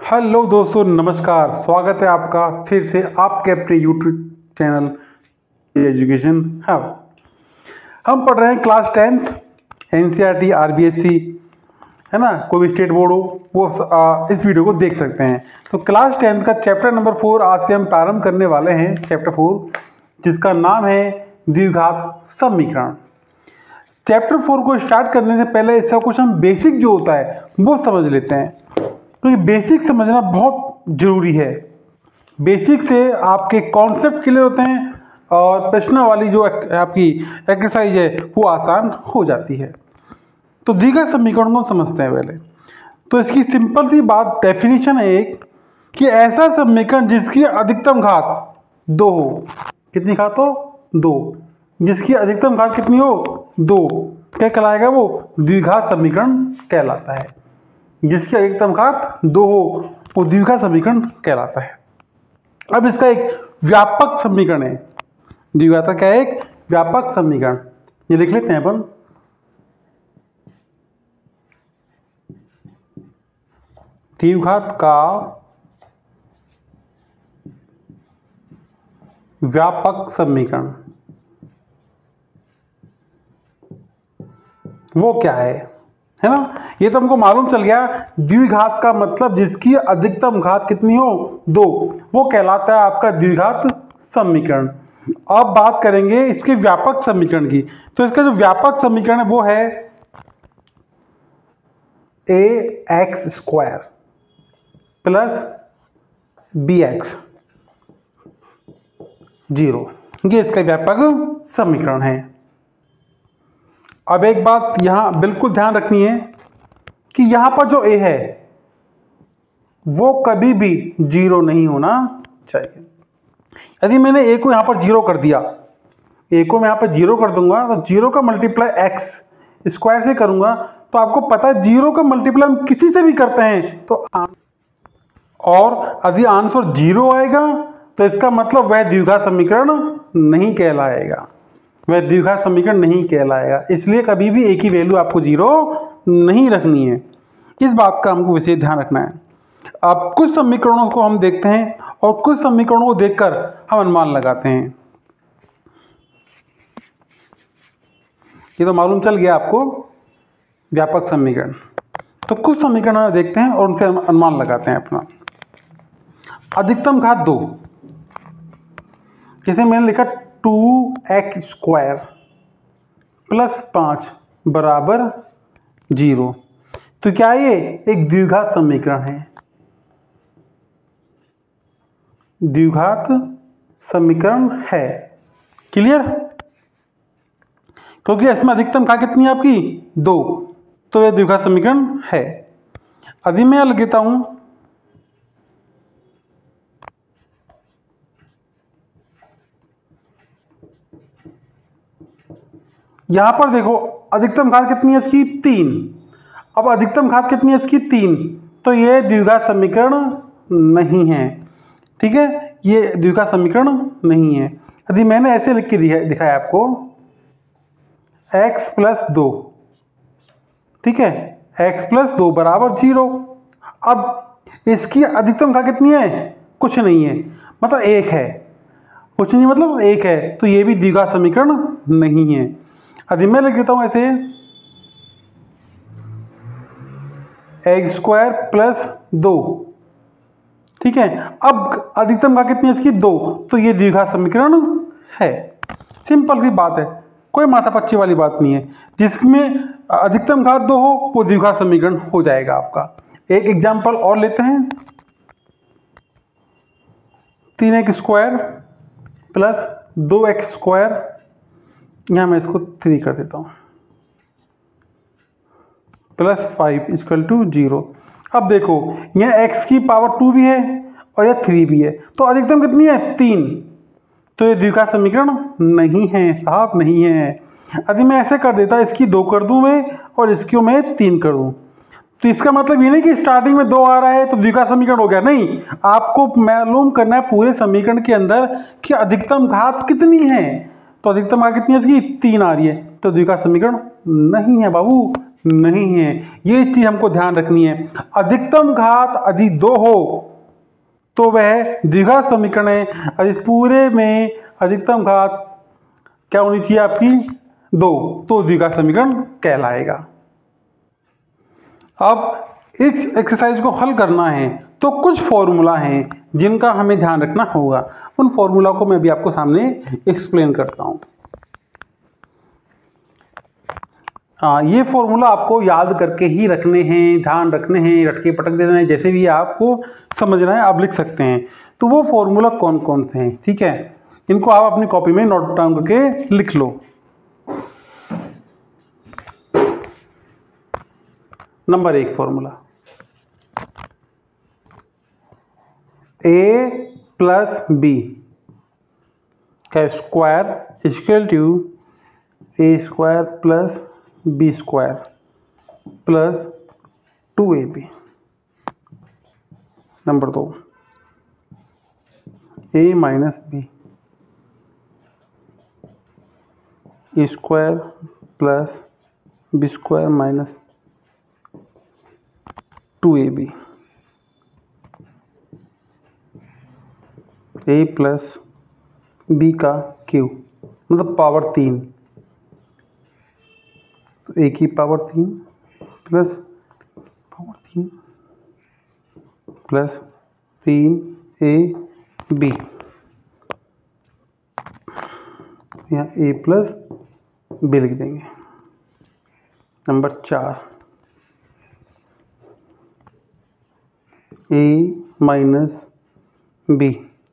Hello दोस्तों, नमस्कार। स्वागत है आपका फिर से आपके अपने यूट्यूब चैनल एजुकेशन हब। हम पढ़ रहे हैं क्लास 10th एनसीईआरटी आरबीएससी, है ना। कोई भी स्टेट बोर्ड हो वो इस वीडियो को देख सकते हैं। तो क्लास 10th का चैप्टर नंबर 4 आज से हम प्रारंभ करने वाले हैं। चैप्टर 4 जिसका नाम है द्विघात समीकरण। चैप्टर 4 को स्टार्ट करने से पहले इसका कुछ हम बेसिक जो होता है वो समझ लेते हैं। तो ये बेसिक समझना बहुत ज़रूरी है। बेसिक से आपके कॉन्सेप्ट क्लियर होते हैं और प्रश्नावली जो आपकी एक्सरसाइज है वो आसान हो जाती है। तो द्विघात समीकरण को समझते हैं पहले। तो इसकी सिंपल सी बात डेफिनेशन है एक कि ऐसा समीकरण जिसकी अधिकतम घात 2 हो। कितनी घात हो? 2। जिसकी अधिकतम घात कितनी हो? 2। क्या कहलाएगा? वो द्विघात समीकरण कहलाता है। जिसकी अधिकतम घात 2 हो वो द्विघात समीकरण कहलाता है। अब इसका एक व्यापक समीकरण है। द्विघात का क्या है? एक व्यापक समीकरण। ये लिख लेते हैं अपन। द्विघात का व्यापक समीकरण वो क्या है ना। ये तो हमको मालूम चल गया। द्विघात का मतलब जिसकी अधिकतम घात कितनी हो? 2, वो कहलाता है आपका द्विघात समीकरण। अब बात करेंगे इसके व्यापक समीकरण की। तो इसका जो व्यापक समीकरण है वो है ax² प्लस bx 0। ये इसका व्यापक समीकरण है। अब एक बात यहां बिल्कुल ध्यान रखनी है कि यहां पर जो a है वो कभी भी 0 नहीं होना चाहिए। यदि मैंने a को यहां पर 0 कर दिया, a को मैं यहां पर 0 कर दूंगा तो 0 का मल्टीप्लाई x² से करूंगा तो आपको पता है 0 का मल्टीप्लाई हम किसी से भी करते हैं तो और यदि आंसर 0 आएगा तो इसका मतलब वह द्विघात समीकरण नहीं कहलाएगा। वह द्विघात समीकरण नहीं कहलाएगा। इसलिए कभी भी a की वैल्यू आपको 0 नहीं रखनी है। इस बात का हमको विशेष ध्यान रखना है। अब कुछ समीकरणों को हम देखते हैं और कुछ समीकरणों को देखकर हम अनुमान लगाते हैं। ये तो मालूम चल गया आपको व्यापक समीकरण। तो कुछ समीकरण हम देखते हैं और उनसे अनुमान लगाते हैं अपना। अधिकतम घात 2, जैसे मैंने लिखा 2x² प्लस 5 बराबर 0। तो क्या ये एक द्विघात समीकरण है? द्विघात समीकरण है। क्लियर? क्योंकि इसमें अधिकतम घात कितनी है आपकी? 2। तो यह द्विघात समीकरण है। अभी मैं लिखता हूं यहां पर देखो अधिकतम घात कितनी है इसकी? 3। अब अधिकतम घात कितनी है इसकी? 3। तो ये द्विघात समीकरण नहीं है। ठीक है, ये द्विघात समीकरण नहीं है। यदि मैंने ऐसे लिख के दिखाया आपको x प्लस 2, ठीक है, x प्लस 2 बराबर 0। अब इसकी अधिकतम घात कितनी है? कुछ नहीं है, मतलब 1 है। कुछ नहीं मतलब 1 है। तो ये भी द्विघात समीकरण नहीं है। यदि मैं लिख देता हूं ऐसे x² प्लस 2, ठीक है। अब अधिकतम घात कितनी है इसकी? 2। तो ये द्विघात समीकरण है। सिंपल सी बात है, कोई माथापच्ची वाली बात नहीं है। जिसमें अधिकतम घात 2 हो वो द्विघात समीकरण हो जाएगा आपका। एक एग्जांपल और लेते हैं। 3x² प्लस 2x², यहां मैं इसको 3 कर देता हूं, प्लस 5 = 0। अब देखो यह x की पावर 2 भी है और यह 3 भी है। तो अधिकतम कितनी है? 3। तो ये द्विघात समीकरण नहीं है साहब, नहीं है। यदि मैं ऐसे कर देता, इसकी 2 कर दूं मैं और इसकी मैं 3 कर दूं, तो इसका मतलब ये नहीं कि स्टार्टिंग में 2 आ रहा है तो द्विघात समीकरण हो गया। नहीं, आपको मालूम करना है पूरे समीकरण के अंदर कि अधिकतम घात कितनी है। तो अधिकतम घात कितनी है इसकी? 3 आ रही है। तो द्विघात समीकरण नहीं है बाबू, नहीं है। ये चीज हमको ध्यान रखनी है। अधिकतम घात यदि 2 हो तो वह द्विघात समीकरण है। यदि पूरे में अधिकतम घात क्या होनी चाहिए आपकी 2, तो द्विघात समीकरण कहलाएगा। अब इस एक्सरसाइज को हल करना है तो कुछ फॉर्मूला हैं जिनका हमें ध्यान रखना होगा। उन फॉर्मूला को मैं अभी आपको सामने एक्सप्लेन करता हूं। ये फॉर्मूला आपको याद करके ही रखने हैं, ध्यान रखने हैं, रटके पटक देना है, जैसे भी आपको समझना है आप लिख सकते हैं। तो वो फॉर्मूला कौन कौन से हैं, ठीक है, इनको आप अपनी कॉपी में नोट डाउन करके लिख लो। Number 1 formula, a plus B का square equal to a square plus B square plus 2ab। Number 2, a minus B square plus B square minus 2ab, a plus B का cube मतलब power 3, तो a की power 3 plus power 3 plus 3ab, यहाँ a plus B लिख देंगे। Number 4, a minus B,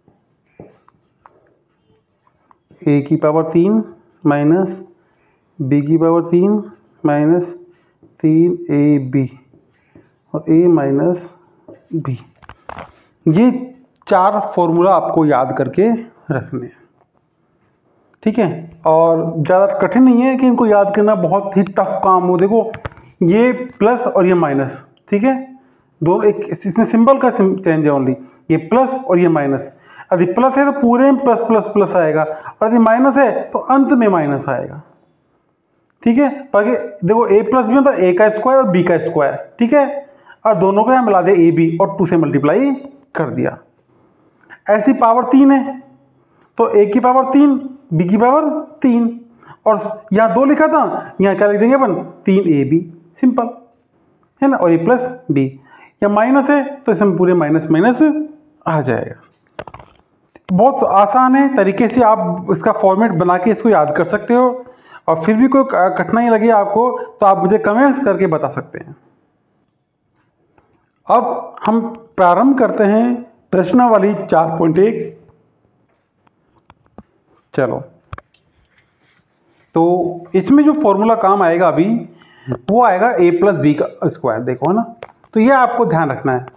a की power 3 minus b की power 3 minus 3ab और a माइनस b। ये 4 फॉर्मूला आपको याद करके रखने हैं, ठीक है। और ज़्यादा कठिन नहीं है कि इनको याद करना बहुत ही टफ काम हो। देखो ये प्लस और ये माइनस, ठीक है, दोनों एक इसमें सिंबल का चेंज है ओनली। ये प्लस और ये माइनस, यदि प्लस है तो पूरे में प्लस प्लस प्लस आएगा, और यदि माइनस है तो अंत में माइनस आएगा, ठीक है। बाकी देखो a प्लस बी मतलब a का स्क्वायर और b का स्क्वायर, ठीक है, और दोनों को यहाँ मिला दे a b और 2 से मल्टीप्लाई कर दिया। ऐसी पावर 3 है तो a की पावर 3 b की पावर 3, और यहाँ 2 लिखा था, यहाँ क्या लिख देंगे अपन 3ab, सिंपल है ना। और ये प्लस b, या माइनस है तो इसमें पूरे माइनस माइनस आ जाएगा। बहुत आसान है, तरीके से आप इसका फॉर्मेट बना के इसको याद कर सकते हो। और फिर भी कोई कठिनाई लगे आपको तो आप मुझे कमेंट्स करके बता सकते हैं। अब हम प्रारंभ करते हैं प्रश्नावली 4.1। चलो, तो इसमें जो फॉर्मूला काम आएगा अभी वो आएगा a प्लस बी का स्क्वायर, देखो ना, तो ये आपको ध्यान रखना है।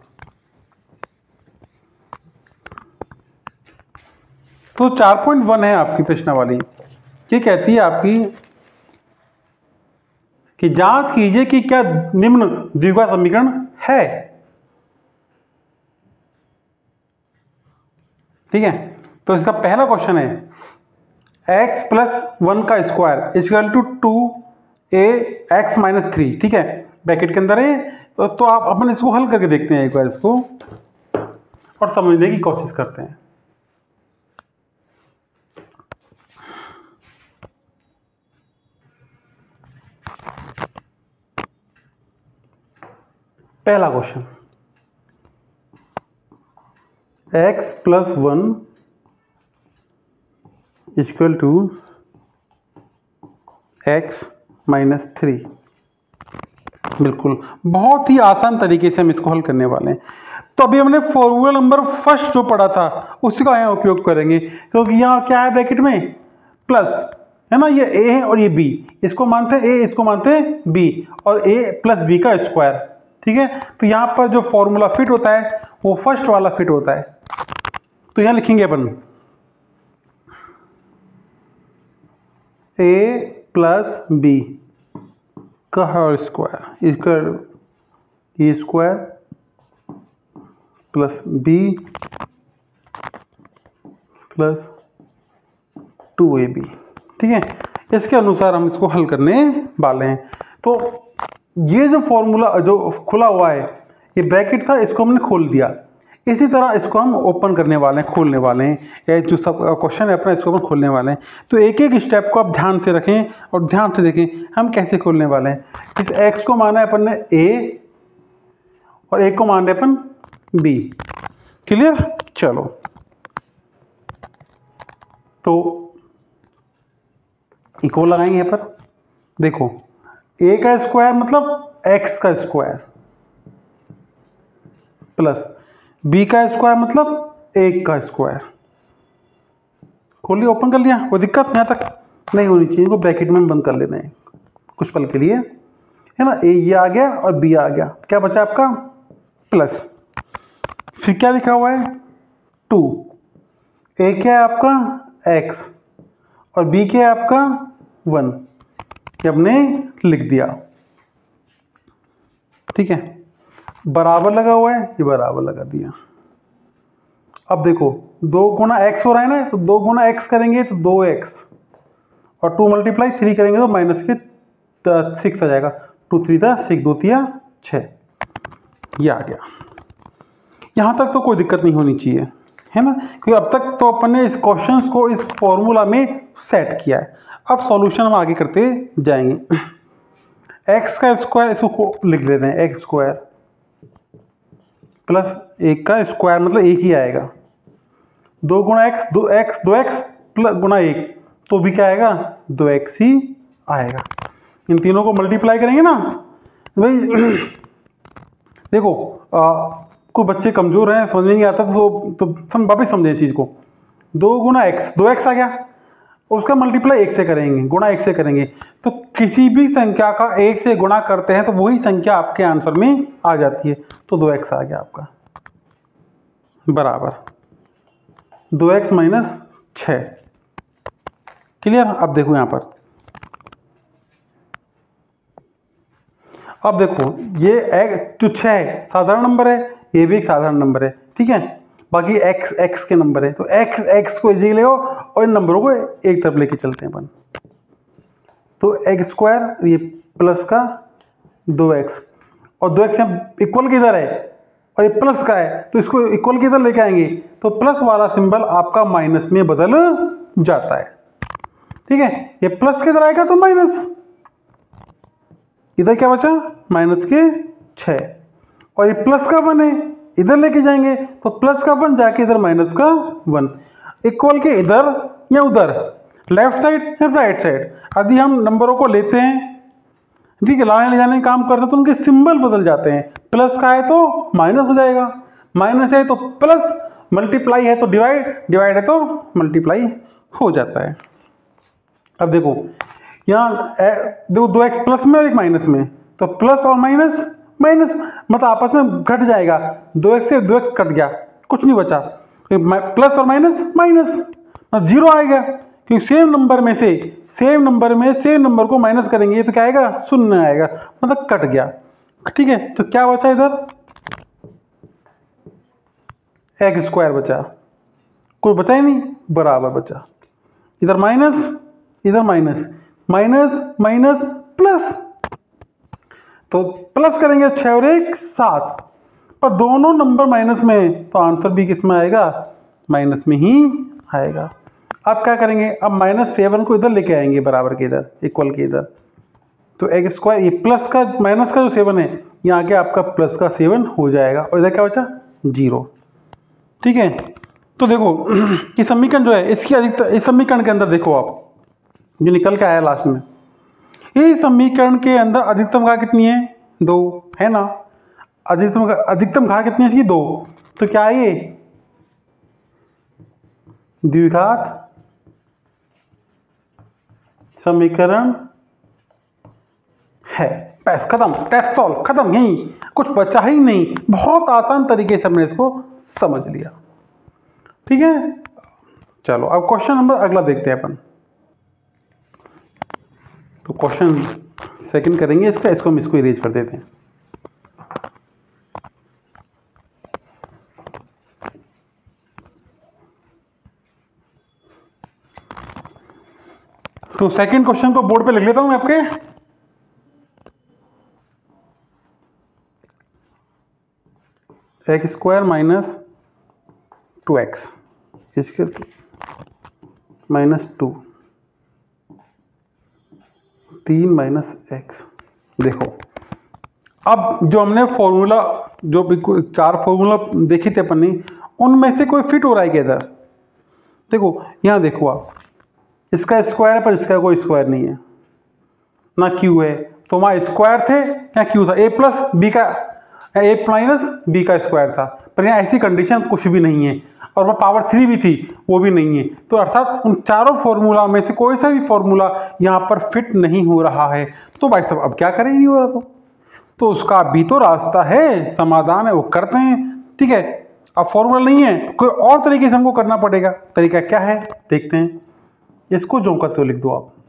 तो 4.1 है आपकी प्रश्नावली। ये कहती है आपकी कि जांच कीजिए कि क्या निम्न द्विघात समीकरण है, ठीक है। तो इसका पहला क्वेश्चन है x प्लस 1 का square equal to 2ax minus 3, ठीक है, ब्रैकेट के अंदर है। तो आप अपन इसको हल करके देखते हैं एक बार इसको, और समझने की कोशिश करते हैं। पहला question, x plus 1 equal to x minus 3। बिल्कुल बहुत ही आसान तरीके से हम इसको हल करने वाले हैं। तो अभी हमने फॉर्मूला नंबर फर्स्ट जो पढ़ा था उसी का यहाँ उपयोग करेंगे, क्योंकि यहाँ क्या है ब्रैकेट में प्लस है ना, ये a है और ये b, इसको मानते हैं a, इसको मानते हैं b, और a प्लस b का स्क्वायर, ठीक है। तो यहाँ पर जो फॉर्मूला फिट होता है वो फर्स्ट वाला फिट होता है। तो यहाँ लिखेंगे अपन a प्लस b का whole square equal A square plus b plus 2ab, ठीक है। इसके अनुसार हम इसको हल करने वाले हैं। तो ये जो फॉर्मूला जो खुला हुआ है, ये ब्रैकेट था, इसको हमने खोल दिया। इसी तरह इसको हम ओपन करने वाले हैं, खोलने वाले हैं। ये जो सब क्वेश्चन है अपना, इसको हम खोलने वाले हैं। तो एक एक स्टेप को आप ध्यान से रखें और ध्यान से देखें हम कैसे खोलने वाले हैं। इस x को माना है अपन ने a और एक को मान रहे अपन b। क्लियर? चलो, तो इक्वल लगाएंगे यहाँ पर। देखो a का स्क्वायर मतलब x का स्क्वायर प्लस b का स्क्वायर मतलब 1 का स्क्वायर। खोलिए, ओपन कर लिया, कोई दिक्कत यहाँ तक नहीं होनी चाहिए। इनको ब्रैकेट में बंद कर लेते हैं कुछ पल के लिए, है ना। ए ये आ गया और बी आ गया, क्या बचा आपका प्लस। फिर क्या लिखा हुआ है 2। ए क्या है आपका x और बी क्या है आपका 1। ये हमने लिख दिया, ठीक है। बराबर लगा हुआ है, ये बराबर लगा दिया। अब देखो 2 गुना x हो रहा है ना, तो 2 गुना x करेंगे तो 2x और 2 मल्टीप्लाई 3 करेंगे तो माइनस के 6 आ जाएगा। 2 3 6, 2 3 6, ये आ गया। यहाँ तक तो कोई दिक्कत नहीं होनी चाहिए, है ना, क्योंकि अब तक तो अपन ने इस क्वेश्चंस को इस फॉर्मूला में सेट किया है। अब सॉल्यूशन हम आगे करते जाएंगे। x का स्क्वायर, इसको लिख लेते हैं एक्स स्क्वायर प्लस 1 का स्क्वायर मतलब 1 ही आएगा। 2 गुना x 2x प्लस गुना 1 तो भी क्या आएगा 2x ही आएगा। इन तीनों को मल्टीप्लाई करेंगे ना भाई। देखो कोई बच्चे कमजोर हैं, समझ में नहीं आता तो वापस समझें चीज को। 2 गुना x 2x आ गया, उसका मल्टीप्लाई 1 से करेंगे, गुणा 1 से करेंगे। तो किसी भी संख्या का 1 से गुणा करते हैं तो वही संख्या आपके आंसर में आ जाती है। तो 2x आ गया आपका बराबर 2x माइनस 6। क्लियर? अब देखो यहां पर, अब देखो ये जो 6 है साधारण नंबर है, ये भी एक साधारण नंबर है, ठीक है। बाकी x के नंबर है, तो x को इजी ले और इन नंबरों को एक तरफ लेके चलते हैं अपन। तो x स्क्वायर ये प्लस का 2x और 2x इक्वल किधर है और ये प्लस का है, तो इसको इक्वल किधर लेके आएंगे तो प्लस वाला सिंबल आपका माइनस में बदल जाता है, ठीक है। ये प्लस किधर आएगा तो माइनस, इधर क्या बचा माइनस के 6 और ये प्लस का 1 है, इधर लेके जाएंगे तो प्लस का 1 जाके इधर माइनस का 1। इक्वल के इधर या उधर, लेफ्ट साइड या राइट साइड। यदि हम नंबरों को लेते हैं, ठीक है, लाने ले जाने का काम करते हैं तो उनके सिंबल बदल जाते हैं। प्लस का है तो माइनस हो जाएगा, माइनस है तो प्लस, मल्टीप्लाई है तो डिवाइड, डिवाइड है तो मल्टीप्लाई हो जाता है। अब देखो यहाँ देखो 2x प्लस में और एक माइनस में, तो प्लस और माइनस माइनस मतलब आपस में घट जाएगा। 2x से 2x कट गया, कुछ नहीं बचा, प्लस और माइनस माइनस, जीरो आएगा। क्योंकि सेम नंबर में से सेम नंबर को माइनस करेंगे तो क्या आएगा शून्य आएगा, मतलब कट गया, ठीक है। तो क्या बचा इधर x स्क्वायर बचा, कोई बचा ही नहीं, बराबर बचा। इधर माइनस इधर माइनस, माइनस माइनस प्लस, तो प्लस करेंगे 6 और 1 7, पर दोनों नंबर माइनस में, तो आंसर भी किस में आएगा माइनस में ही आएगा। अब क्या करेंगे, अब -7 को इधर लेके आएंगे बराबर के इधर, इक्वल के इधर। तो x स्क्वायर ये प्लस का माइनस का जो 7 है यहाँ आके आपका प्लस का 7 हो जाएगा और इधर क्या बचा 0, ठीक है। तो देखो ये समीकरण जो है इसकी अधिकतर, इस समीकरण के अंदर देखो आप जो निकल के आया लास्ट में, इस समीकरण के अंदर अधिकतम घात कितनी है 2 है ना। अधिकतम घात कितनी है इसकी 2, तो क्या है ये द्विघात समीकरण है। बस खत्म, दैट्स सॉल्व, खत्म, यही कुछ बचा ही नहीं। बहुत आसान तरीके से हमने इसको समझ लिया, ठीक है। चलो अब क्वेश्चन नंबर अगला देखते हैं अपन। तो क्वेश्चन सेकंड करेंगे इसका, इसको हम इसको इरेज कर देते हैं। तो सेकंड क्वेश्चन को बोर्ड पे लिख लेता हूं मैं आपके। एक्स स्क्वायर माइनस 2x इसके -2 3 माइनस एक्स। देखो अब जो हमने फॉर्मूला जो 4 फॉर्मूला देखे थे अपन ने, उनमें से कोई फिट हो रहा है क्या इधर? देखो यहाँ देखो आप, इसका स्क्वायर है पर इसका कोई स्क्वायर नहीं है, ना क्यू है, तो वहाँ स्क्वायर थे या क्यू था, ए प्लस बी का ए माइनस बी का स्क्वायर था, पर यहाँ ऐसी कंडीशन कुछ भी नहीं है, और वह पावर 3 भी थी वो भी नहीं है। तो अर्थात उन चारों फॉर्मूला में से कोई सा भी फॉर्मूला यहाँ पर फिट नहीं हो रहा है। तो भाई साहब अब क्या करें, नहीं हो रहा तो उसका भी तो रास्ता है, समाधान है, वो करते हैं, ठीक है। अब फॉर्मूला नहीं है तो कोई और तरीके से हमको करना पड़ेगा। तरीका क्या है देखते हैं। इसको जो करते हो लिख दो आप,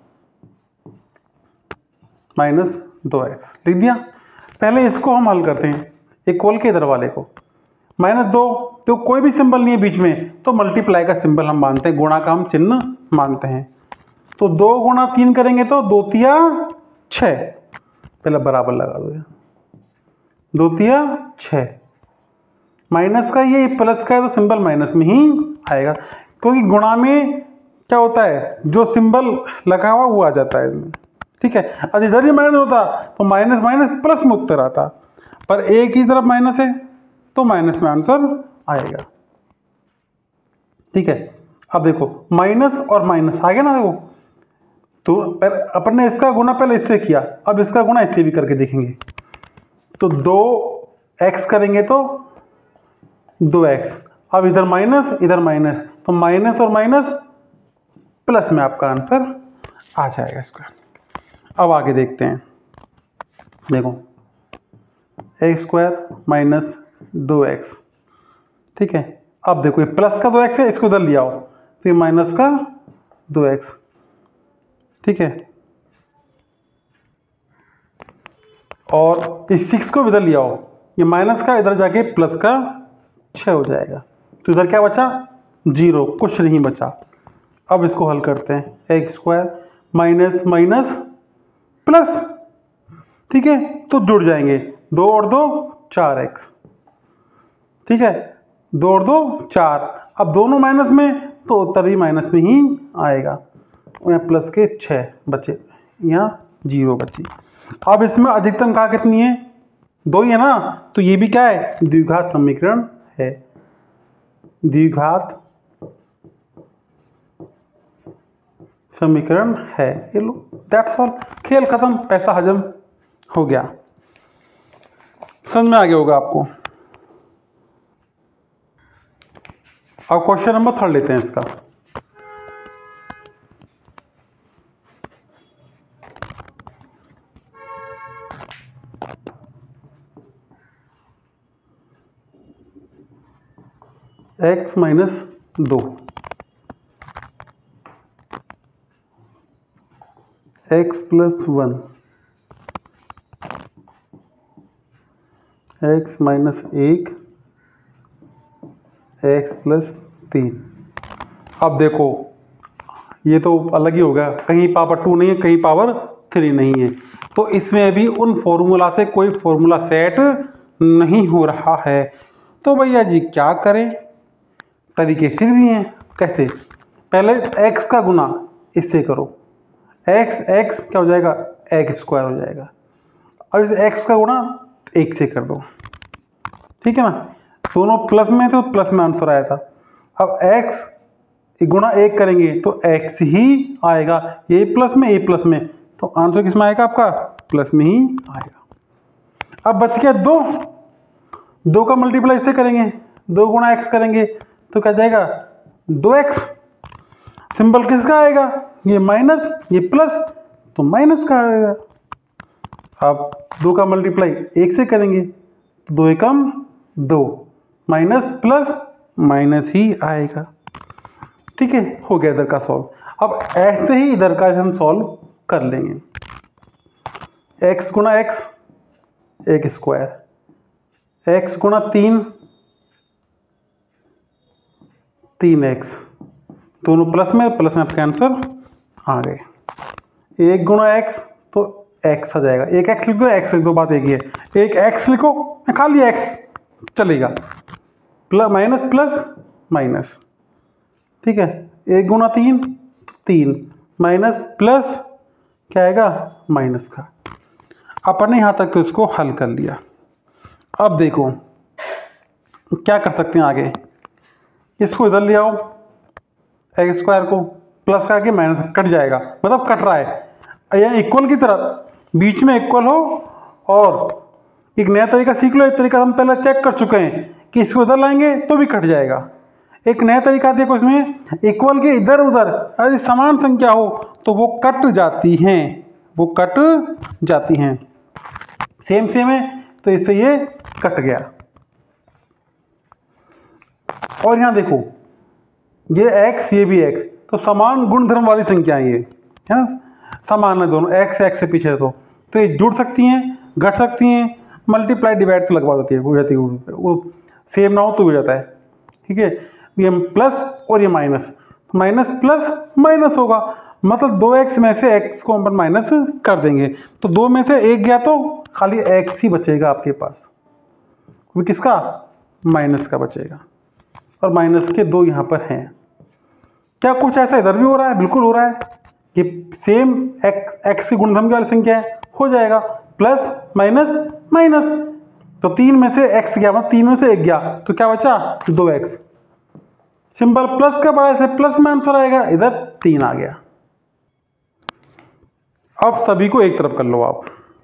-2x लिख दिया। पहले इसको हम हल करते हैं, इक्वल के इधर वाले को, -2 तो कोई भी सिंबल नहीं है बीच में, तो मल्टीप्लाई का सिंबल हम मानते हैं, गुणा का हम चिन्ह मानते हैं। तो 2 गुणा 3 करेंगे तो 2 तिया 6, पहले बराबर लगा दो, 2 तिया 6, माइनस का ये प्लस का है तो सिंबल माइनस में ही आएगा, क्योंकि गुणा में क्या होता है, जो सिंबल लगा हुआ वो आ जाता है इसमें, ठीक है। अब इधर ही माइनस होता तो माइनस माइनस प्लस में उत्तर आता, पर एक ही तरफ माइनस है तो माइनस में आंसर आएगा, ठीक है। अब देखो माइनस और माइनस आ गया ना, देखो तो अपन ने इसका गुणा पहले इससे किया, अब इसका गुणा इससे भी करके देखेंगे। तो 2x करेंगे तो 2x, अब इधर माइनस इधर माइनस, तो माइनस और माइनस प्लस में आपका आंसर आ जाएगा इसका। अब आगे देखते हैं, देखो एक्स स्क्वायर माइनस 2x, ठीक है। अब देखो ये प्लस का 2x है, इसको इधर ले आओ तो ये माइनस का 2x, ठीक है। और इस 6 को इधर ले आओ, ये माइनस का इधर जाके प्लस का 6 हो जाएगा, तो इधर क्या बचा 0, कुछ नहीं बचा। अब इसको हल करते हैं, X square minus minus plus, ठीक है, तो जुड़ जाएंगे, 2 और 2 4x, ठीक है, 2 और 2 4। अब दोनों माइनस में तो उत्तर भी माइनस में ही आएगा, यहाँ प्लस के 6 बचे, यहाँ 0 बची। अब इसमें अधिकतम कहाँ कितनी है, 2 ही है ना, तो ये भी क्या है, द्विघात समीकरण है, द्विघात समीकरण है। ये लो दैट्स ऑल, खेल खत्म, पैसा हजम हो गया। समझ में आ गया होगा आपको। अब क्वेश्चन नंबर 3 लेते हैं इसका। x minus 2, x plus 1, x minus 1, x plus 3। अब देखो ये तो अलग ही होगा, कहीं पावर 2 नहीं है, कहीं पावर 3 नहीं है, तो इसमें भी उन फॉर्मूला से कोई फॉर्मूला सेट नहीं हो रहा है। तो भैया जी क्या करें, तरीके फिर भी हैं। कैसे, पहले x का गुना इससे करो, x क्या हो जाएगा, x स्क्वायर हो जाएगा। अब इस x का गुना 1 से कर दो, ठीक है ना, दोनों प्लस में तो प्लस में आंसर आया था। अब x गुणा 1 करेंगे तो x ही आएगा, ये प्लस में, तो आंसर किस में आएगा आपका, प्लस में ही आएगा। अब बच गया 2 का मल्टीप्लाई इससे करेंगे, 2 गुणा x करेंगे तो क्या जाएगा 2x, सिंबल किसका आएगा, ये माइनस ये प्लस, तो माइनस का आएगा। अब 2 का मल्टीप्लाई 1 से करेंगे तो 2 एकम 2, माइनस प्लस माइनस ही आएगा, ठीक है, हो गया इधर का सॉल्व। अब ऐसे ही इधर का भी हम सॉल्व कर लेंगे, x गुणा x 1 स्क्वायर, x गुणा 3x, दोनों प्लस में आपके आंसर आ गए। 1 गुणा x तो x आ जाएगा, एक x लिख दो, x लिख दो, बात एक ही है, एक x लिखो, खाली x चलेगा, प्लस माइनस प्लस माइनस, ठीक है, 1 गुना 3 3 माइनस प्लस क्या आएगा माइनस का। अपन ने यहाँ तक तो इसको हल कर लिया। अब देखो क्या कर सकते हैं आगे, इसको इधर ले आओ, एक्स स्क्वायर को प्लस का आगे माइनस कट जाएगा, मतलब कट रहा है यहाँ इक्वल की तरफ, बीच में इक्वल हो। और एक नया तरीका सीख लो, एक तरीका हम पहले चेक कर चुके हैं कि इसको इधर लाएंगे तो भी कट जाएगा। एक नया तरीका देखो इसमें, इक्वल के इधर उधर यदि समान संख्या हो तो वो कट जाती हैं, वो कट जाती हैं। सेम सेम है तो इससे ये कट गया। और यहाँ देखो ये x ये भी x, तो समान गुणधर्म वाली संख्याएं ये है ना, समान है दोनों, x x से पीछे तो ये जुड़ सकती हैं, घट सकती हैं, मल्टीप्लाई डिवाइड तो लगवा देती है, हो जाती है, वो सेम ना हो तो हो जाता है, ठीक है। ये प्लस और ये माइनस, तो माइनस प्लस माइनस होगा, मतलब 2x में से x को हम माइनस कर देंगे तो 2 में से 1 गया तो खाली x ही बचेगा आपके पास, वो किसका माइनस का बचेगा, और माइनस के 2 यहाँ पर हैं। क्या कुछ ऐसा इधर भी हो रहा है? बिल्कुल हो रहा है, ये सेम x की गुणधर्म वाली संख्या है, हो जाएगा प्लस माइनस माइनस, तो 3 में से x गया, मतलब 3 में से 1 गया तो क्या बचा 2x, सिंपल प्लस का बड़ा इसलिए प्लस में आंसर आएगा, इधर 3 आ गया। अब सभी को एक तरफ कर लो आप,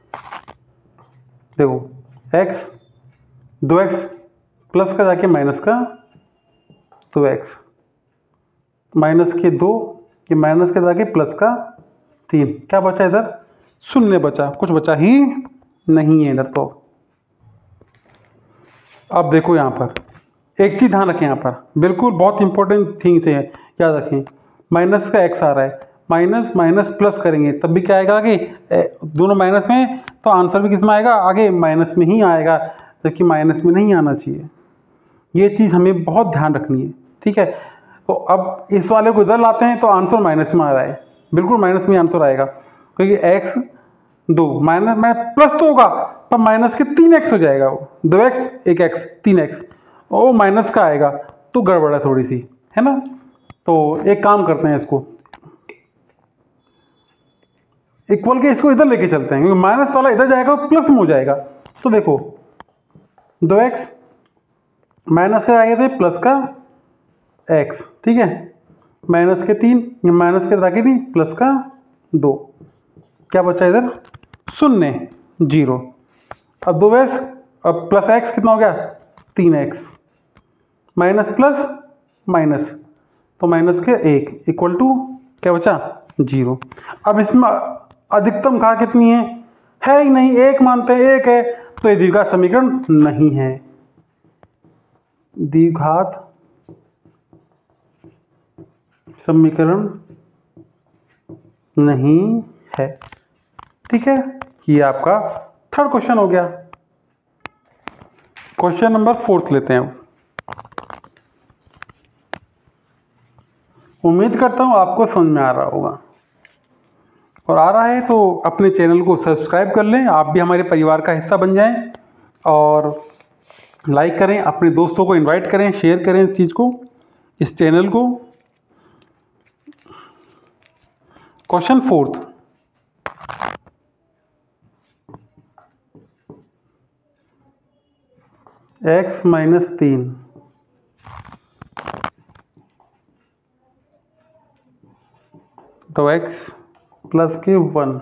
देखो x 2x प्लस का जाके माइनस का 2x, माइनस के 2 ये माइनस के जाके प्लस का 3, क्या बचा इधर शून्य बचा, कुछ बचा ही नहीं है इधर। तो अब देखो यहाँ पर एक चीज़ ध्यान रखें, यहाँ पर बिल्कुल बहुत इंपॉर्टेंट थिंग्स है, याद रखें, माइनस का x आ रहा है, माइनस माइनस प्लस करेंगे तब भी क्या आएगा आगे, दोनों माइनस में, तो आंसर भी किस में आएगा आगे माइनस में ही आएगा, जबकि माइनस में नहीं आना चाहिए। ये चीज़ हमें बहुत ध्यान रखनी है, ठीक है। तो अब इस वाले को इधर लाते हैं तो आंसर माइनस में आ रहा है, बिल्कुल माइनस में आंसर आएगा, क्योंकि x 2 माइनस में प्लस तो होगा पर माइनस के 3x हो जाएगा, वो 2x 1x 3x, वो माइनस का आएगा तो गड़बड़ है थोड़ी सी, है ना। तो एक काम करते हैं, इसको इक्वल के इसको इधर लेके चलते हैं, क्योंकि माइनस वाला इधर जाएगा प्लस में हो जाएगा। तो देखो 2x माइनस का आएगा तो प्लस का x, ठीक है, माइनस के 3 माइनस के आगे नहीं प्लस का 2, क्या बचा इधर 0 0। अब 2x अब प्लस x कितना हो गया 3x, माइनस प्लस माइनस तो माइनस के 1 इक्वल टू क्या बचा 0। अब इसमें अधिकतम घात कितनी है ही नहीं, 1 मानते हैं, 1 है तो ये द्विघात समीकरण नहीं है, द्विघात समीकरण नहीं है, ठीक है। ये आपका थर्ड क्वेश्चन हो गया। क्वेश्चन नंबर 4 लेते हैं। उम्मीद करता हूँ आपको समझ में आ रहा होगा, और आ रहा है तो अपने चैनल को सब्सक्राइब कर लें, आप भी हमारे परिवार का हिस्सा बन जाएं, और लाइक करें, अपने दोस्तों को इनवाइट करें, शेयर करें इस चीज़ को, इस चैनल को। क्वेश्चन 4, x माइनस 3 तो x प्लस के 1,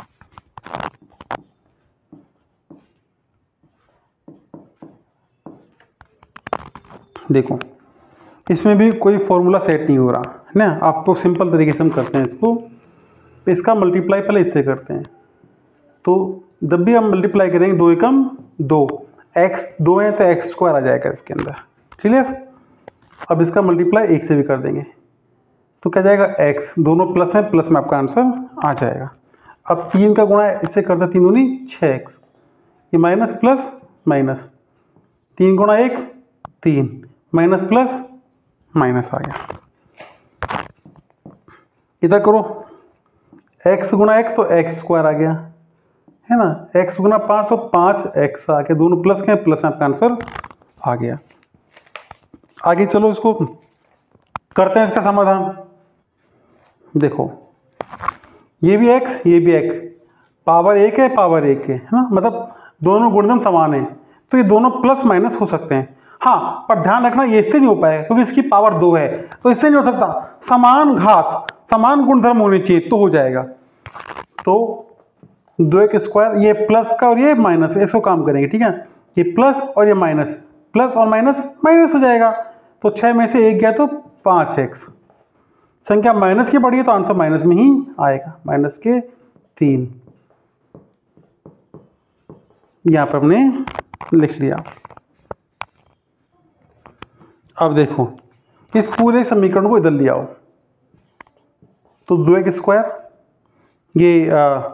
देखो इसमें भी कोई फॉर्मूला सेट नहीं हो रहा है ना, आपको सिंपल तरीके से हम करते हैं इसको, इसका मल्टीप्लाई पहले इससे करते हैं, तो जब भी हम मल्टीप्लाई करेंगे 2 एकम 2, x 2 है तो x स्क्वायर आ जाएगा इसके अंदर, क्लियर। अब इसका मल्टीप्लाई 1 से भी कर देंगे तो क्या जाएगा x, दोनों प्लस है, प्लस में आपका आंसर आ जाएगा। अब 3 का गुणा इससे करते 3 दूनी 6x, ये माइनस प्लस माइनस, 3 गुणा 1 3, माइनस प्लस माइनस आ गया। इधर करो x गुणा x तो x स्क्वायर आ गया, है ना, x गुना 5 तो 5x आ गया, दोनों प्लस के प्लस आपका आंसर आ गया। आगे चलो इसको करते हैं इसका समाधान। देखो ये भी x ये भी x, पावर 1 है पावर 1 है ना, मतलब दोनों गुणधर्म समान है, तो ये दोनों प्लस माइनस हो सकते हैं। हाँ पर ध्यान रखना ये इससे नहीं हो पाएगा क्योंकि इसकी पावर 2 है, तो इससे नहीं हो सकता। समान घात समान गुणधर्म होने चाहिए तो हो जाएगा। तो 2x स्क्वायर, ये प्लस का और ये माइनस, इसको काम करेंगे ठीक है। ये प्लस और ये माइनस, प्लस और माइनस माइनस हो जाएगा। तो 6 में से 1 गया तो 5x। संख्या माइनस की बढ़ी है तो आंसर माइनस में ही आएगा, माइनस के 3। यहां पर हमने लिख लिया। अब देखो इस पूरे समीकरण को इधर ले आओ, तो 2x स्क्वायर, ये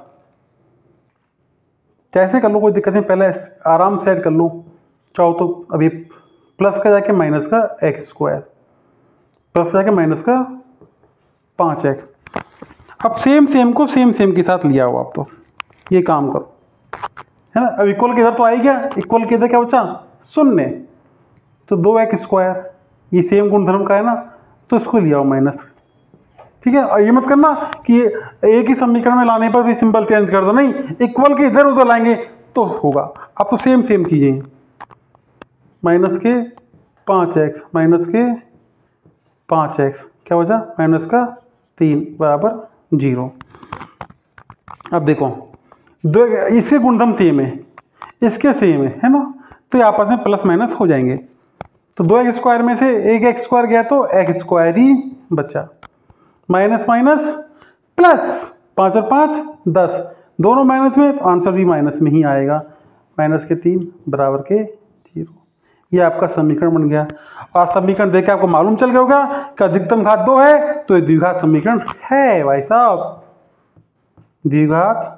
कैसे कर लो कोई दिक्कत नहीं, पहले आराम से ऐड कर लो। चाहो तो अभी प्लस का जाके माइनस का एक्स स्क्वायर, प्लस जाके माइनस का 5x। अब सेम सेम को सेम सेम के साथ लिया हो आप, तो ये काम करो है ना। अब इक्वल के इधर तो आई गया, इक्वल के इधर क्या बचा 0, तो 2x स्क्वायर ये सेम गुणधर्म का है ना, तो इसको लिया हो माइनस। ठीक है, और ये मत करना कि एक ही समीकरण में लाने पर भी सिंबल चेंज कर दो, नहीं, इक्वल के इधर उधर लाएंगे तो होगा। अब तो सेम सेम चीजें, माइनस के 5x माइनस के 5x क्या बचा माइनस का 3 बराबर 0। अब देखो दो, इसके गुणधर्म सेम है, इसके सेम है ना, तो ये आपस में प्लस माइनस हो जाएंगे। तो 2x स्क्वायर में से एक x स्क्वायर गया तो x स्क्वायर ही बचा, माइनस माइनस प्लस, 5 और 5 10, दोनों माइनस में तो आंसर भी माइनस में ही आएगा, माइनस के 3 बराबर के 0। ये आपका समीकरण बन गया। और समीकरण देख के आपको मालूम चल गया होगा कि अधिकतम घात 2 है तो ये द्विघात समीकरण है भाई साहब, द्विघात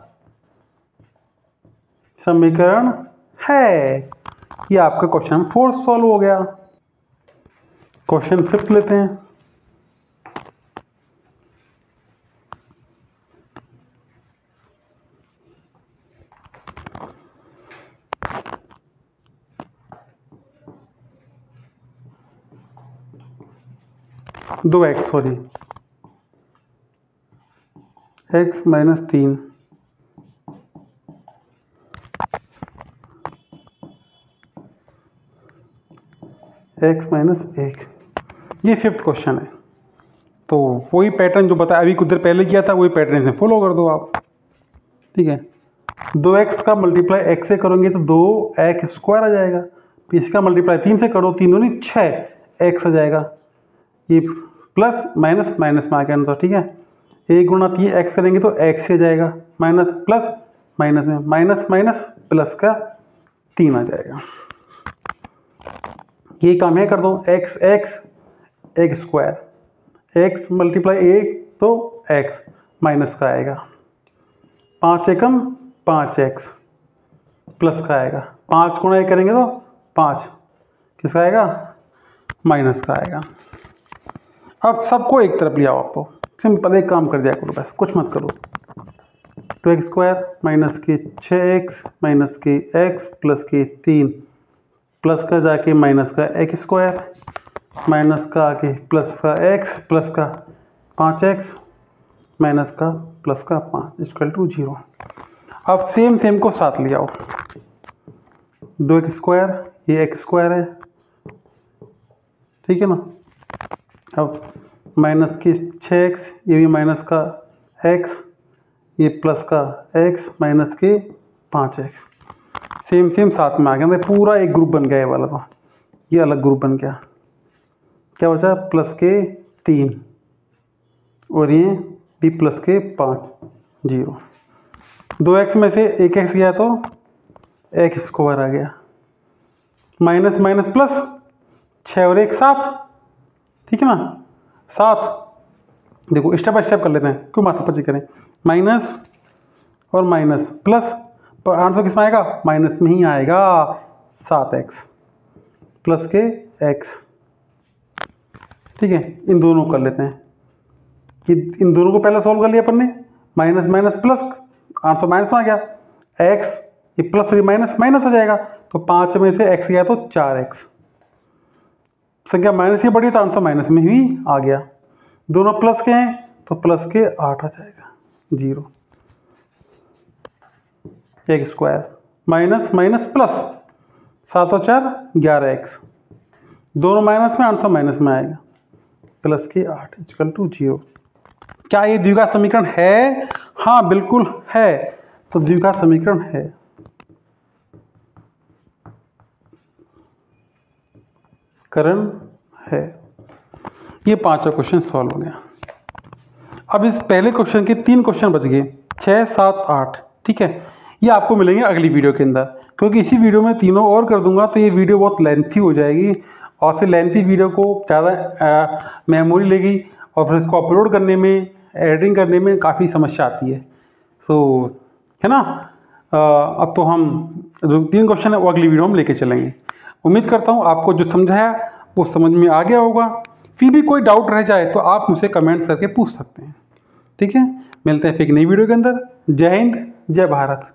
समीकरण है। ये आपका क्वेश्चन 4 सॉल्व हो गया। क्वेश्चन 5 लेते हैं। दो X sorry X minus 3 X minus 1, ये 5th क्वेश्चन है। तो वही पैटर्न जो बताया अभी कुछ देर पहले किया था वही पैटर्न से फॉलो कर दो आप। ठीक है, 2x का मल्टीप्लाई x से करोगे तो 2x स्क्वायर आ जाएगा, इसका मल्टीप्लाई 3 से करो, 3 दूनी 6x आ जाएगा। ये प्लस माइनस माइनस में आ गया आंसर। ठीक है, 1 गुणा 3x करेंगे तो x से जाएगा, माइनस प्लस माइनस में माइनस माइनस प्लस का 3 आ जाएगा। ये काम है कर दो, x x x square, x multiply 1 तो x माइनस का आएगा, 5 एकम 5x प्लस का आएगा, 5 गुणा 1 करेंगे तो 5 किसका आएगा माइनस का आएगा। अब सबको एक तरफ ले आओ, आप तो सिंपल एक काम कर दिया करो बस, कुछ मत करो। 2x स्क्वायर माइनस के 6x माइनस के x प्लस के 3 प्लस का जाके माइनस का x स्क्वायर माइनस का आके प्लस का x प्लस का 5x माइनस का प्लस का 5 इक्वल टू 0। अब सेम सेम को साथ ले आओ, 2x स्क्वायर ये x स्क्वायर है, ठीक है ना। अब माइनस की 6x ये भी माइनस का x, ये प्लस का x माइनस के 5x, सेम सेम साथ में आ गया, मतलब पूरा एक ग्रुप बन गया ये वाला। तो ये अलग ग्रुप बन गया, क्या बचा प्लस के 3 और ये भी प्लस के 5 0। 2x में से एक x गया तो x स्क्वायर आ गया, माइनस माइनस प्लस 6 और 1 7, ठीक है ना 7। देखो स्टेप बाय स्टेप कर लेते हैं, क्यों माथा पची करें। माइनस और माइनस प्लस, पर आंसर किस में आएगा माइनस में ही आएगा, 7x प्लस के x। ठीक है, इन दोनों को कर लेते हैं कि इन दोनों को पहले सॉल्व कर लिया अपन ने, minus minus plus, answer minus में आ गया, x ये प्लस और माइनस माइनस हो जाएगा, तो 5 में से x गया तो 4x संख्या माइनस की बढ़ी तो आंसर माइनस में ही आ गया। दोनों प्लस के हैं तो प्लस के 8 आ जाएगा, 0 X square minus minus plus 7 और 4 11x, दोनों माइनस में, आंसर माइनस में आएगा, प्लस के 8 इक्वल टू 0। क्या ये द्विघात समीकरण है? हाँ बिल्कुल है, तो द्विघात समीकरण है। करण है। ये 5वां क्वेश्चन सॉल्व हो गया। अब इस पहले क्वेश्चन के 3 क्वेश्चन बच गए, 6, 7, 8। ठीक है, ये आपको मिलेंगे अगली वीडियो के अंदर, क्योंकि इसी वीडियो में तीनों और कर दूंगा तो ये वीडियो बहुत लेंथी हो जाएगी और फिर लेंथी वीडियो को ज़्यादा मेमोरी लेगी और फिर इसको अपलोड करने में, एडिटिंग करने में काफ़ी समस्या आती है। सो है ना, अब तो हम जो 3 क्वेश्चन है वो अगली वीडियो में लेके चलेंगे। उम्मीद करता हूँ आपको जो समझाया वो समझ में आ गया होगा। फिर भी कोई डाउट रह जाए तो आप मुझसे कमेंट्स करके पूछ सकते हैं। ठीक है, मिलते हैं फिर एक नई वीडियो के अंदर। जय हिंद, जय भारत।